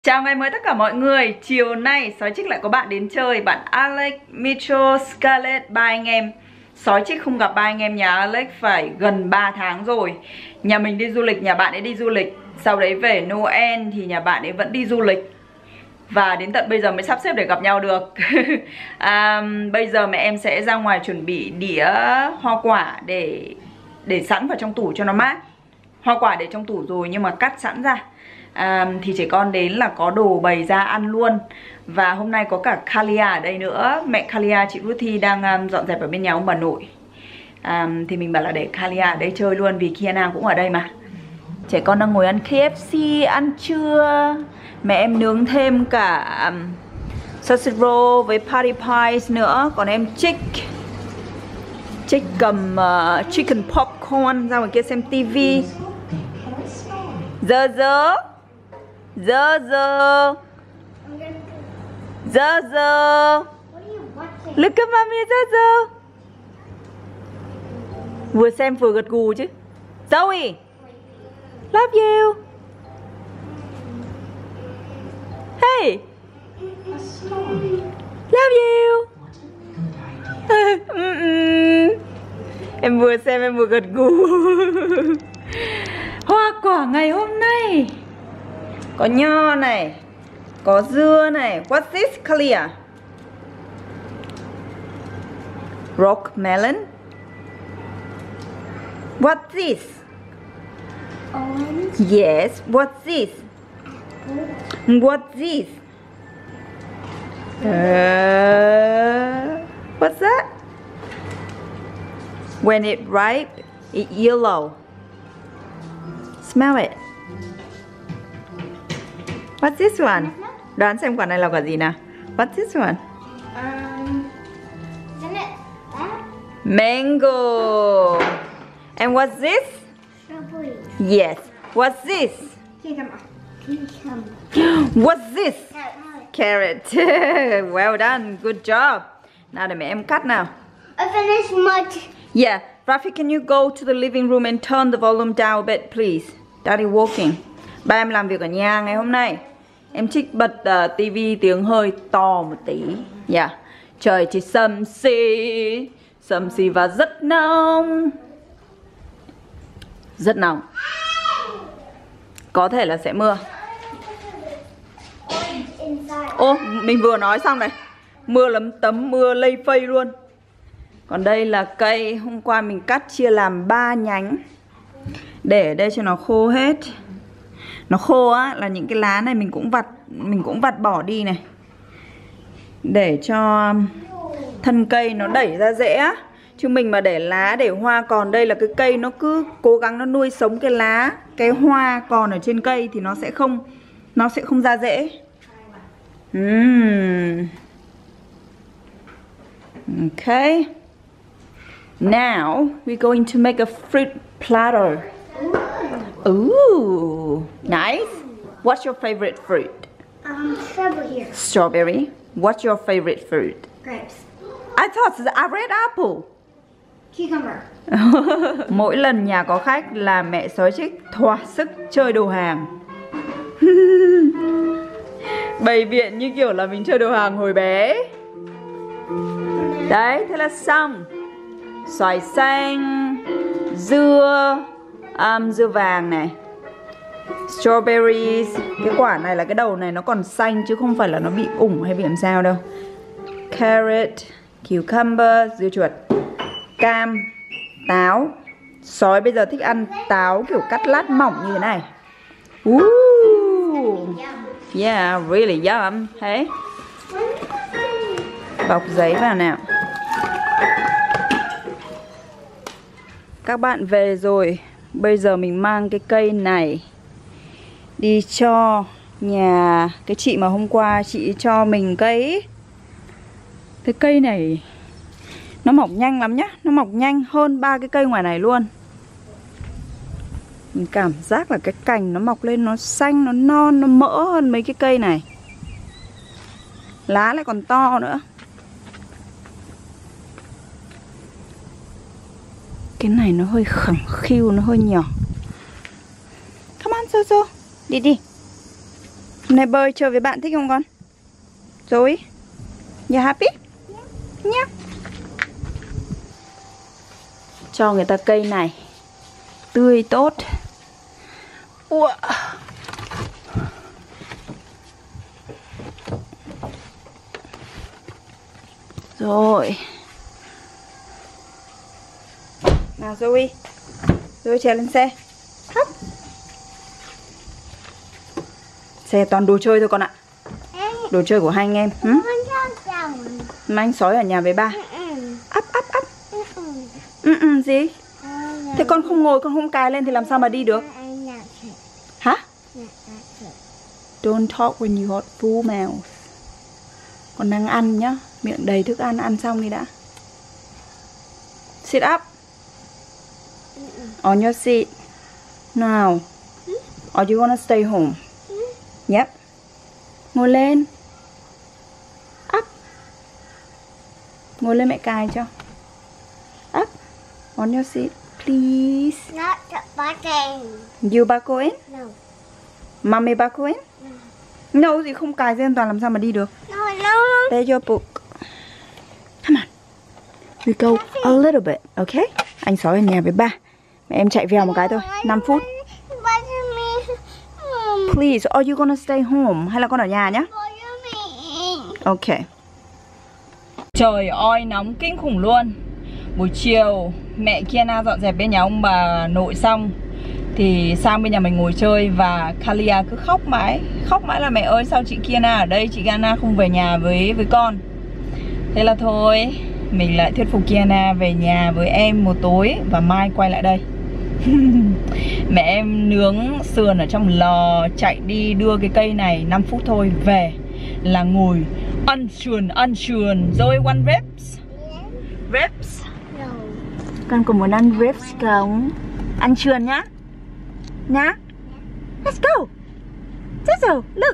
Chào ngày mới tất cả mọi người. Chiều nay Sói Trích lại có bạn đến chơi. Bạn Alex, Mitchell, Scarlett, ba anh em. Sói Trích không gặp ba anh em nhà Alex phải gần 3 tháng rồi. Nhà mình đi du lịch, nhà bạn ấy đi du lịch. Sau đấy về Noel thì nhà bạn ấy vẫn đi du lịch. Và đến tận bây giờ mới sắp xếp để gặp nhau được. Bây giờ mẹ em sẽ ra ngoài chuẩn bị đĩa hoa quả để sẵn vào trong tủ cho nó mát. Hoa quả để trong tủ rồi nhưng mà cắt sẵn ra. Thì trẻ con đến là có đồ bày ra ăn luôn. Và hôm nay có cả Kalia ở đây nữa. Mẹ Kalia, chị Ruthie đang dọn dẹp ở bên nhà ông bà nội. Thì mình bảo là để Kalia ở đây chơi luôn vì Kiana cũng ở đây mà. Trẻ con đang ngồi ăn KFC, ăn trưa. Mẹ em nướng thêm cả sausage roll với party pies nữa. Còn em Trích cầm chicken popcorn ra ngoài kia xem tivi. Dơ. Look at mommy, Dơ. Vừa xem vừa gật gù chứ. Zoe, love you. Hey, love you. Em vừa xem em vừa gật gù. Hoa quả ngày hôm nay có nho này, có dưa này. What's this, Kalia? Rock melon. What's this? Orange. Yes, what's this? What's this? What's that? When it ripe, it's yellow. Smell it. What's this one? Đoán xem quả này là quả gì nào. What's this one? Isn't it that? Mango. And what's this? Strawberry. Yes. What's this? Cucumber. What's this? Carrot. Well done. Good job. Nào để mẹ em cắt nào. I finished much. Yeah. Rafi, can you go to the living room and turn the volume down a bit, please? Daddy walking. Ba em làm việc ở nhà ngày hôm nay. Em Trích bật tivi tiếng hơi to một tí. Yeah. Trời thì sầm xì và rất nóng. Rất nóng. Có thể là sẽ mưa. Ô, mình vừa nói xong này. Mưa lấm tấm, mưa lây phây luôn. Còn đây là cây hôm qua mình cắt chia làm 3 nhánh. Để ở đây cho nó khô hết. Nó khô á là những cái lá này mình cũng vặt bỏ đi này. Để cho thân cây nó đẩy ra dễ á. Chứ mình mà để lá để hoa còn đây là cái cây nó cứ cố gắng nó nuôi sống cái lá, cái hoa còn ở trên cây thì nó sẽ không ra rễ. Okay. Now we're going to make a fruit platter. Ooh, nice. What's your favorite fruit? Strawberry. Strawberry. What's your favorite fruit? Grapes. I thought it's a red apple. Cucumber. Mỗi lần nhà có khách là mẹ Sói Trích thỏa sức chơi đồ hàng. Bày biện như kiểu là mình chơi đồ hàng hồi bé. Đấy, thế là xong. Xoài xanh, dưa vàng này, strawberries. Cái quả này là cái đầu này nó còn xanh chứ không phải là nó bị ủng hay bị làm sao đâu. Carrot, cucumber, dưa chuột, cam, táo. Sói bây giờ thích ăn táo kiểu cắt lát mỏng như thế này. Yeah, really yum. Hey. Bọc giấy vào nào. Các bạn về rồi. Bây giờ mình mang cái cây này đi cho nhà cái chị mà hôm qua chị cho mình cái cây này. Nó mọc nhanh lắm nhá. Nó mọc nhanh hơn 3 cái cây ngoài này luôn. Mình cảm giác là cái cành nó mọc lên nó xanh, nó non, nó mỡ hơn mấy cái cây này. Lá lại còn to nữa. Cái này nó hơi khẳng khiu, nó hơi nhỏ. Come on, Jojo. Đi đi. Hôm nay bơi chơi với bạn thích không con? Rồi. You happy? Yeah. Cho người ta cây này tươi tốt. Wow. Rồi. Nào Zoe. Zoe trèo lên xe. Hấp. Xe toàn đồ chơi thôi con ạ. Đồ chơi của hai anh em. Mà anh sói ở nhà với ba. Up. Gì? Thế con không ngồi, con không cài lên thì làm sao mà đi được? Hả? Don't talk when you got full mouth. Con đang ăn nhá. Miệng đầy thức ăn, ăn xong đi đã. Sit up. On your seat. Now. Or you wanna stay home? Yep. Ngồi lên. Up. Ngồi lên mẹ cài cho. Up. On your seat, please. Not bucking. You buckle in? No. Mommy buckle in? No, gì không cài dây an toàn làm sao mà đi được? No. There's your book. Come on. We go a little bit, okay? Anh sói ở nhà với ba. Mẹ em chạy vèo một cái thôi, 5 phút. Please, are you gonna stay home? Hay là con ở nhà nhá? Ok. Trời ơi, nóng kinh khủng luôn. Buổi chiều mẹ Kiana dọn dẹp bên nhà ông bà nội xong thì sang bên nhà mình ngồi chơi. Và Kalia cứ khóc mãi là mẹ ơi sao chị Kiana ở đây, chị Kiana không về nhà với con. Thế là thôi, mình lại thuyết phục Kiana về nhà với em một tối và mai quay lại đây. Mẹ em nướng sườn ở trong lò, chạy đi đưa cái cây này 5 phút thôi, về là ngồi ăn sườn. Rồi one ribs. Ribs. No. Con có muốn ăn ribs không? Ăn sườn nhá. Nhá. Let's go. Jojo, look.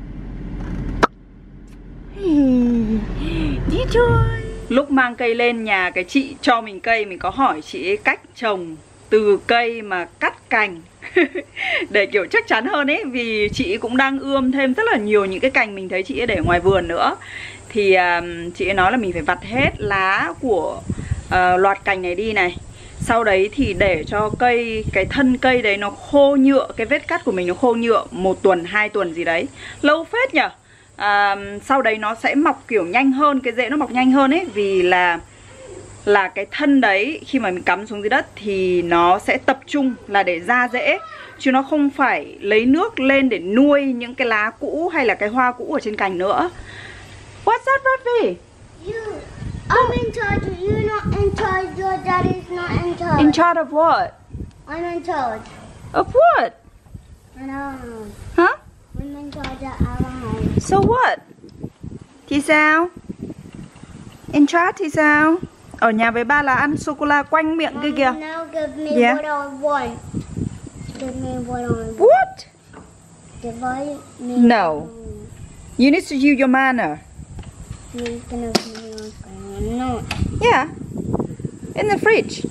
Đi chơi. Lúc mang cây lên nhà cái chị cho mình cây, mình có hỏi chị ấy cách trồng từ cây mà cắt cành để kiểu chắc chắn hơn ấy. Vì chị cũng đang ươm thêm rất là nhiều những cái cành mình thấy chị ấy để ngoài vườn nữa. Thì chị ấy nói là mình phải vặt hết lá của loạt cành này đi này. Sau đấy thì để cho cây, cái thân cây đấy nó khô nhựa, cái vết cắt của mình nó khô nhựa 1 tuần, 2 tuần gì đấy. Lâu phết nhở. Sau đấy nó sẽ mọc kiểu nhanh hơn, cái rễ nó mọc nhanh hơn ấy. Vì là cái thân đấy khi mà mình cắm xuống dưới đất thì nó sẽ tập trung là để ra rễ, chứ nó không phải lấy nước lên để nuôi những cái lá cũ hay là cái hoa cũ ở trên cành nữa. What's that, Ravi? I'm in charge. You're not in charge. Your daddy's not in charge. In charge of what? I'm in charge. Of what? I know. Huh? I'm in charge at our home. So what? Thì sao? In charge thì sao? Ở nhà với ba là ăn sô-cô-la quanh miệng kia kìa. Now give me Yeah. what I want. Give me what I want. What? Give me No. what I want. You need to use your manner. You're gonna give me what I want. No. Yeah. In the fridge.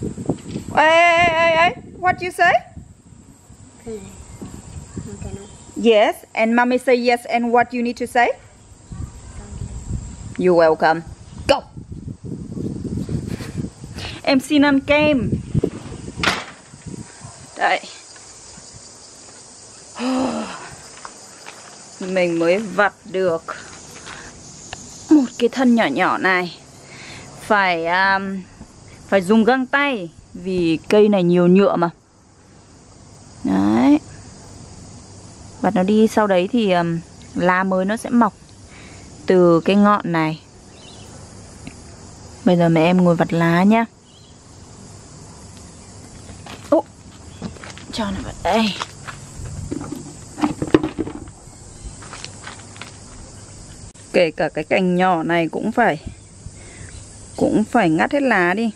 Hey. What you say? Okay. I'm gonna. Yes. And mommy say yes. And what you need to say? You're welcome. Go. Em xin ăn kem. Đây. Mình mới vặt được một cái thân nhỏ nhỏ này. Phải dùng găng tay vì cây này nhiều nhựa mà. Đấy. Vặt nó đi, sau đấy thì lá mới nó sẽ mọc từ cái ngọn này. Bây giờ mẹ em ngồi vặt lá nhá. Cho nó vào đây. Kể cả cái cành nhỏ này cũng phải ngắt hết lá đi.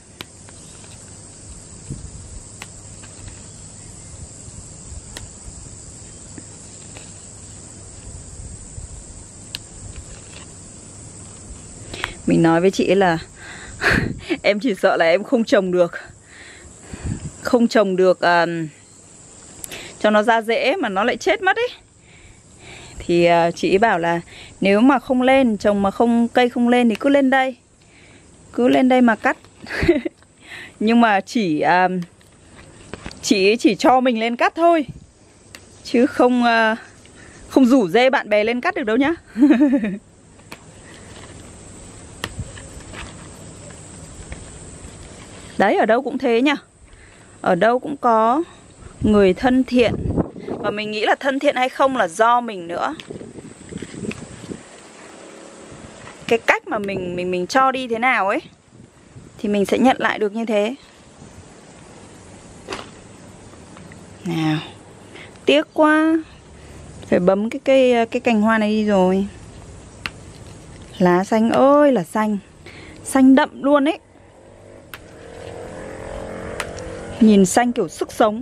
Mình nói với chị là em chỉ sợ là em không trồng được. Không trồng được cho nó ra rễ mà nó lại chết mất ấy. Thì chị bảo là nếu mà không lên, trồng mà cây không lên thì cứ lên đây. Cứ lên đây mà cắt. Nhưng mà chị chỉ cho mình lên cắt thôi, chứ không rủ dê bạn bè lên cắt được đâu nhá. Đấy, ở đâu cũng thế nhá. Ở đâu cũng có người thân thiện. Và mình nghĩ là thân thiện hay không là do mình nữa. Cái cách mà mình cho đi thế nào ấy thì mình sẽ nhận lại được như thế. Nào, tiếc quá, phải bấm cái cành hoa này đi rồi. Lá xanh ơi là xanh, xanh đậm luôn ấy. Nhìn xanh kiểu sức sống.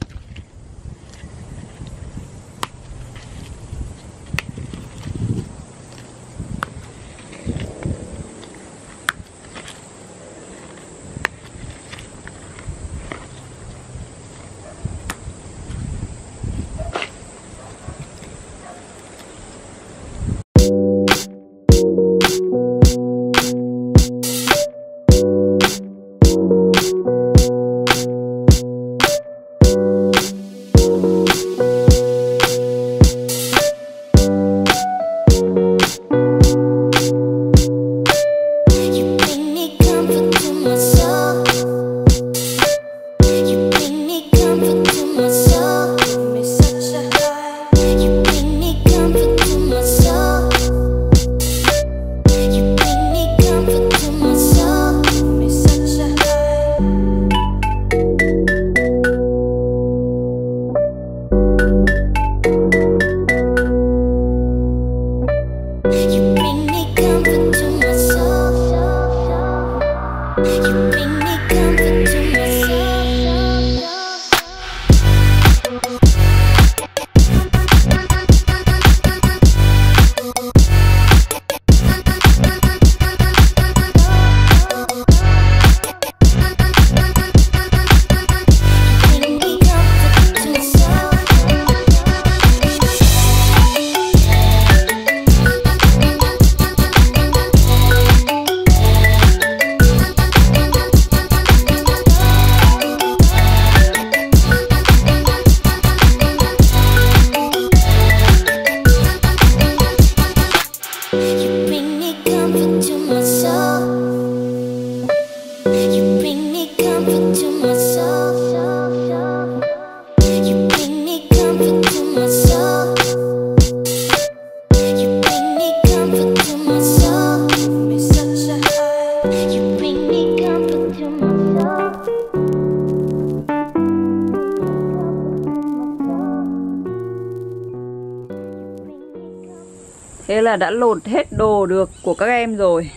Thế là đã lột hết đồ được của các em rồi.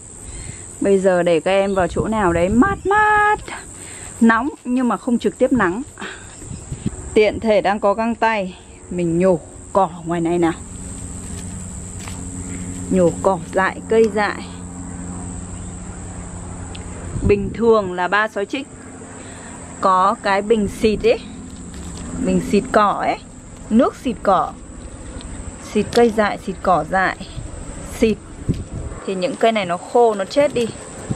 Bây giờ để các em vào chỗ nào đấy mát mát, nóng nhưng mà không trực tiếp nắng. Tiện thể đang có găng tay, mình nhổ cỏ ngoài này nào. Nhổ cỏ dại, cây dại. Bình thường là ba sói trích có cái bình xịt ấy, bình xịt cỏ ấy, nước xịt cỏ, xịt cây dại, xịt cỏ dại, xịt thì những cây này nó khô, nó chết đi.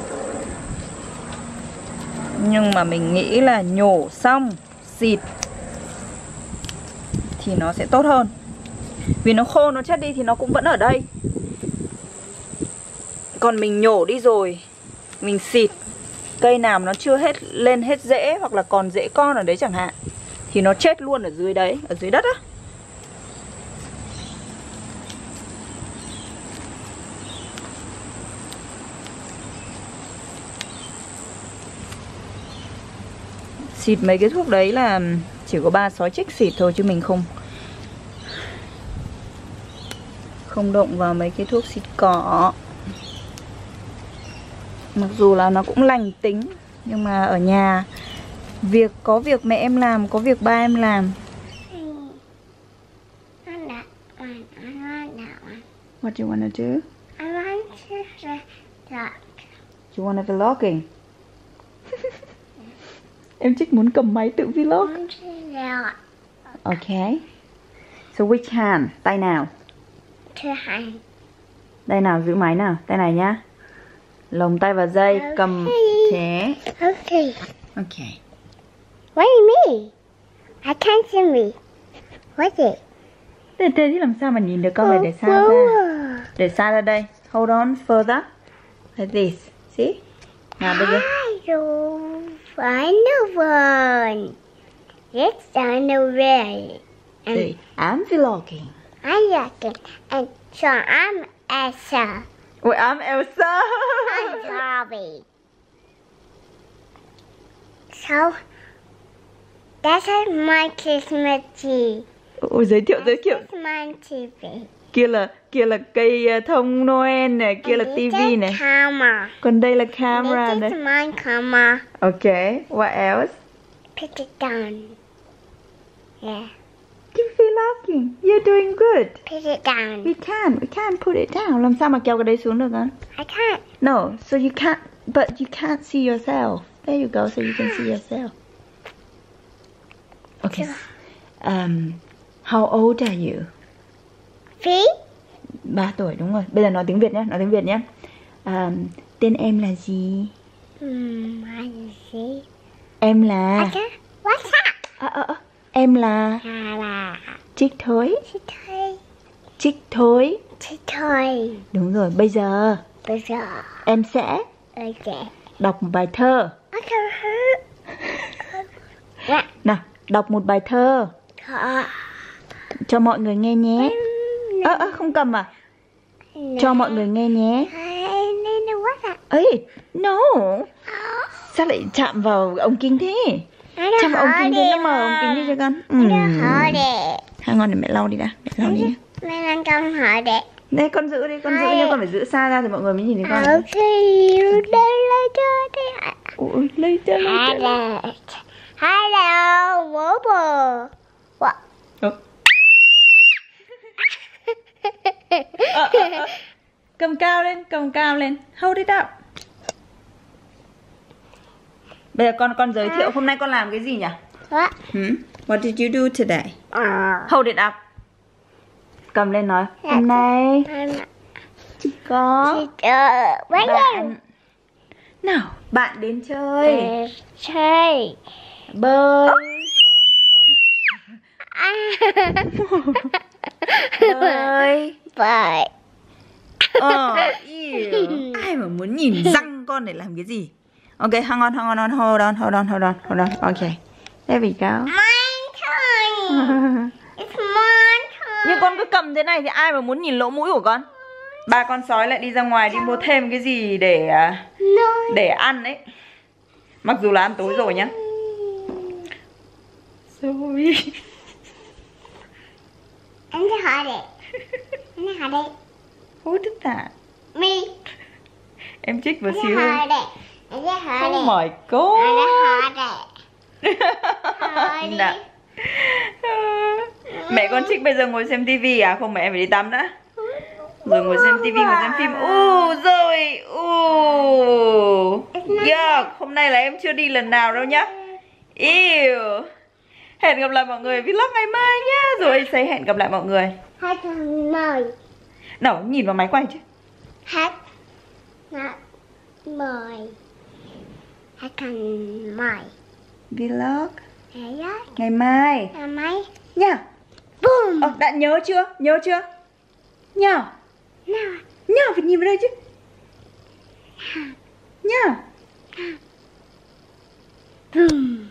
Nhưng mà mình nghĩ là nhổ xong xịt thì nó sẽ tốt hơn. Vì nó khô, nó chết đi thì nó cũng vẫn ở đây. Còn mình nhổ đi rồi, mình xịt, cây nào nó chưa lên hết rễ hoặc là còn rễ con ở đấy chẳng hạn, thì nó chết luôn ở dưới đấy, ở dưới đất á. Xịt mấy cái thuốc đấy là chỉ có ba sói trích xịt thôi, chứ mình không động vào mấy cái thuốc xịt cỏ. Mặc dù là nó cũng lành tính, nhưng mà ở nhà có việc mẹ em làm, có việc ba em làm. What do you wanna do? I want to vlog. You wanna vlogging? Em Trích muốn cầm máy tự vlog. I want to vlog. Okay. So which hand? Tay nào? Two hands. Tay nào giữ máy nào? Tay này nhá. Lồng tay vào dây, cầm thế. Okay. Okay. What do you mean? I can't see me. What's it? Thế thì làm sao mà nhìn được con này để xa ra? Để xa ra đây. Hold on further. Like this. See? Nào bây giờ. I know one. Yes, I know where. Đây, I'm vlogging. I'm looking. And so I'm Elsa. Wait, I'm Elsa. I'm Barbie. So, that's my Christmas tree. Ôi, giới thiệu. That's my TV. Kia là cây thông Noel này, kia là tivi này. Camera. Còn đây là camera This này. is my camera. Okay, what else? Put it down. Yeah. Keep vlogging. You're doing good. Put it down. We can't put it down. Làm sao mà kéo cái đấy xuống được con? I can't. No, so you can't, but you can't see yourself. There you go, so you can see yourself. Okay. How old are you? 3? 3 tuổi, đúng rồi. Bây giờ nói tiếng Việt nhé. Tên em là gì? I see. Em là... Okay. What's that? Em là... Chiếc thối. Chiếc thối. Đúng rồi, bây giờ em sẽ đọc một bài thơ. Nào, đọc một bài thơ cho mọi người nghe nhé. Không cầm à? Cho mọi người nghe nhé. Ấy, no. Sao lại chạm vào ống kính thế? Chạm vào ống kính thế, nó mở ống kính đi cho con. Hang on để mẹ lau đi đã. Mẹ đang cầm hỏi đệ. Đây con giữ đi, nhưng con phải giữ xa ra thì mọi người mới nhìn thấy con. Ôi, later. Hello, Bobo. What? Cầm cao lên. Hold it up. Bây giờ con giới thiệu hôm nay con làm cái gì nhỉ? What? What did you do today? Hold it up. Cầm lên nói. Hôm nay chỉ có bạn. Nào, bạn đến chơi. Bơi. Bye. Ai mà muốn nhìn răng con để làm cái gì? Okay, hang on, hold on. Okay, there we go. My turn. It's my turn. Nhưng con cứ cầm thế này thì ai mà muốn nhìn lỗ mũi của con? Ba con sói lại đi ra ngoài đi mua thêm cái gì để ăn ấy. Mặc dù là ăn tối rồi nhá. Sorry. Anh hỏi đệ. Who did that? Me. Em trích vào Anh xíu. hỏi đệ. Oh my god. Dạ. Mẹ con trích bây giờ ngồi xem tivi à? Không, mẹ em phải đi tắm đã. Rồi ngồi xem tivi, ngồi xem phim. Rồi. Yuck. Hôm nay là em chưa đi lần nào đâu nhá. Ew. Hẹn gặp lại mọi người vlog ngày mai nhá. Rồi say hẹn gặp lại mọi người. Hai thằng mời. Nào, nhìn vào máy quay chứ. Hát mời. Hai thằng mời. Vlog Hello. ngày mai Máy. nha. Boom. Đã nhớ chưa? Nhớ. Nhớ phải nhìn vào đây chứ. Nhớ. Boom.